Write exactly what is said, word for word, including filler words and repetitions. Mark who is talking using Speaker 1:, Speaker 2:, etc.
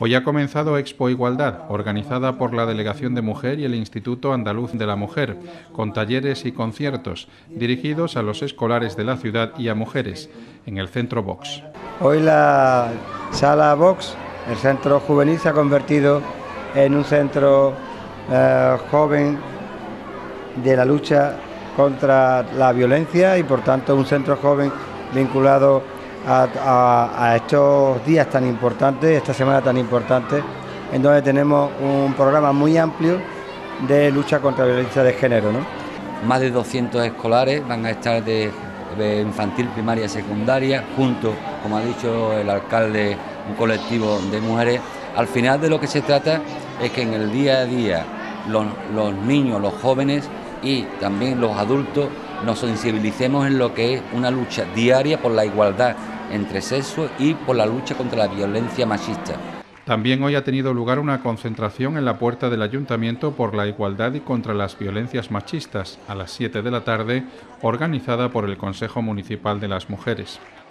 Speaker 1: Hoy ha comenzado Expo Igualdad, organizada por la Delegación de Mujer y el Instituto Andaluz de la Mujer, con talleres y conciertos dirigidos a los escolares de la ciudad y a mujeres, en el Centro Vox.
Speaker 2: Hoy la sala Vox, el centro juvenil, se ha convertido en un centro eh, joven de la lucha contra la violencia y por tanto un centro joven vinculado a, a, a estos días tan importantes, esta semana tan importante, en donde tenemos un programa muy amplio de lucha contra la violencia de género, ¿no?
Speaker 3: Más de doscientos escolares van a estar de, de infantil, primaria, secundaria, junto, como ha dicho el alcalde, un colectivo de mujeres. Al final de lo que se trata es que en el día a día los, los niños, los jóvenes y también los adultos nos sensibilicemos en lo que es una lucha diaria por la igualdad entre sexos y por la lucha contra la violencia machista.
Speaker 1: También hoy ha tenido lugar una concentración en la puerta del Ayuntamiento por la igualdad y contra las violencias machistas, a las siete de la tarde, organizada por el Consejo Municipal de las Mujeres.